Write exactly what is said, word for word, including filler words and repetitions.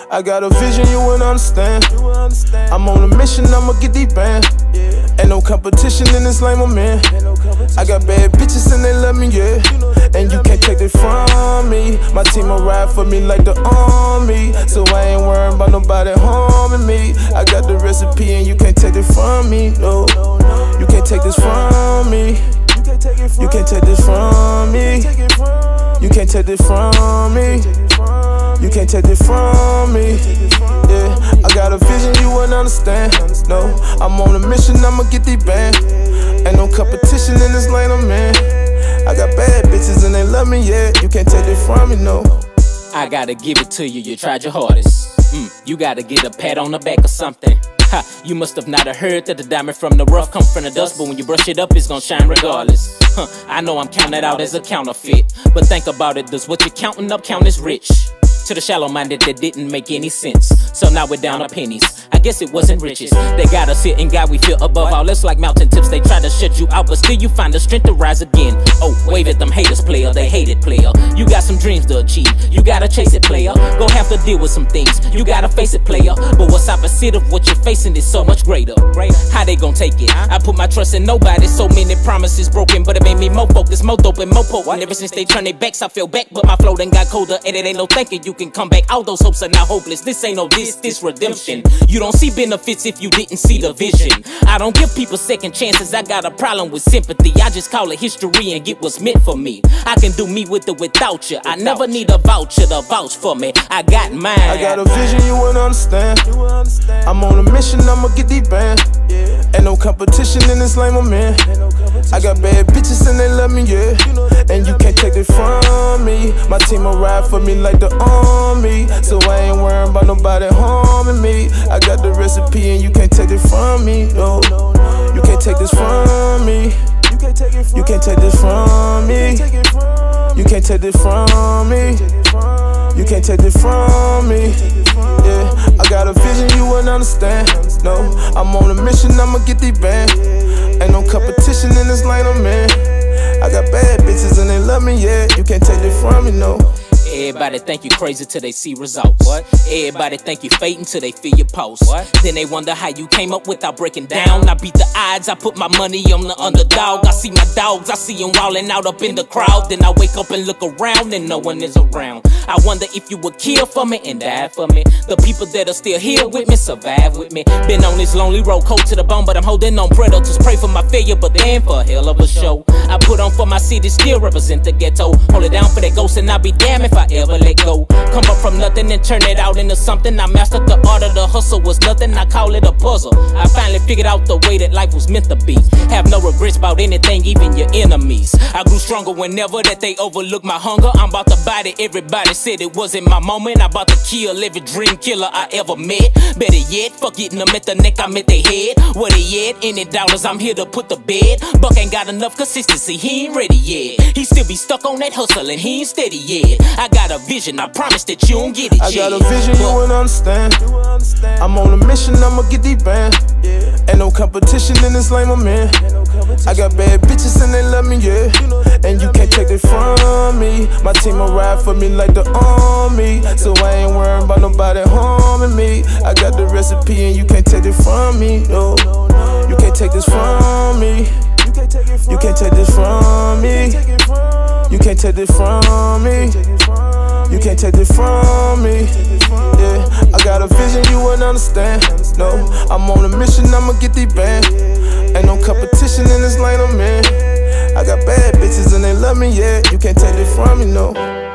I got a vision, you wouldn't understand. I'm on a mission, I'ma get these bands. Ain't no competition in this lame I'm in. I got bad bitches and they love me, yeah. And you can't take it from me. My team will ride for me like the army. So I ain't worrying about nobody harming me. I got the recipe and you can't take it from me, no. You can't take this from me. You can't take this from me. You can't take this from me. You can't take it from me. Yeah, I got a vision you wouldn't understand. No, I'm on a mission, I'ma get these bands. Ain't no competition in this lane I'm in. I got bad bitches and they love me, yeah. You can't take it from me, no. I gotta give it to you, you tried your hardest. Mm, you gotta get a pat on the back or something. Ha, you must have not have heard that the diamond from the rough come from the dust, but when you brush it up, it's gonna shine regardless. Huh, I know I'm counted out as a counterfeit, but think about it, does what you're counting up count as rich? To the shallow-minded, that didn't make any sense. So now we're down to pennies. I guess it wasn't riches. They got us here and God we feel above all. It's like mountain tips. They try to shut you out, but still you find the strength to rise again. Oh, wave at them haters, player. They hate it, player. You got some dreams to achieve. You gotta chase it, player. Go have to deal with some things. You gotta face it, player. But what's opposite of what you're facing is so much greater. How they gon' take it? I put my trust in nobody. So many promises broken, but it made me more focused, more dope and more potent. Ever since they turned their backs, I fell back, but my flow done got colder. And it ain't no thinking you can come back. All those hopes are now hopeless. This ain't no this, this redemption. You don't see benefits if you didn't see the vision. I don't give people second chances. I got a problem with sympathy. I just call it history and get what's meant for me. I can do me with or without you. I never need a voucher to vouch for me. I got mine. I got a vision you wouldn't understand. I'm on a mission, I'ma get these bands. Ain't no competition in this lane I'm in. I got bad bitches and they love me, yeah. And you can't take it from me. My team will ride for me like the army. So I ain't worrying about nobody harming me. I got the recipe and you can't take it from me, no. You can't take this from me. You can't take this from me. You can't take this from me. You can't take it from me. Yeah, I got a vision you wouldn't understand. No, I'm on a mission, I'ma get these bands. Ain't no competition in this lane I'm in. I got bad bitches and they love me, yeah. You can't take it from me, no. Everybody think you crazy till they see results. What? Everybody think you fake until they feel your pulse. What? Then they wonder how you came up without breaking down. I beat the odds, I put my money on the underdog. I see my dogs, I see them wildin' out up in the crowd. Then I wake up and look around and no one is around. I wonder if you would kill for me and die for me. The people that are still here with me, survive with me. Been on this lonely road, cold to the bone, but I'm holding on predators. Pray for my failure, but they ain't for a hell of a show. I put on for my city, still represent the ghetto. Hold it down for that ghost and I'll be damned if I ever let go. Come up from nothing and turn it out into something. I mastered the art of the hustle, was nothing, I call it a puzzle. I finally figured out the way that life was meant to be. Have no regrets about anything, even your enemies. I grew stronger whenever that they overlooked my hunger. I'm about to body, everybody said it wasn't my moment. I'm about to kill every dream killer I ever met. Better yet, fuck hitting them at the neck, I'm at their head. Where they at? Any dollars, I'm here to put the bed. Buck ain't got enough consistency, he ain't ready yet. He still be stuck on that hustle and he ain't steady yet. I got a vision, I promise that you don't get it I yet. got a vision you wouldn't understand. I'm on a mission, I'ma get these bands. Ain't no competition in this lane I'm in. I got bad bitches and they love me, yeah. And you can't take it from me. My team will ride for me like the army. So I ain't worrying about nobody harming me. I got the recipe and you can't take it from me, no. You can't take this from me. You can't take this from me. You can't take this from me. You can't take it from me. Yeah, I got a vision you wouldn't understand. No, I'm on a mission, I'ma get these bands. Ain't no competition in this lane I'm in. I got bad bitches and they love me, yeah. You can't take it from me, no.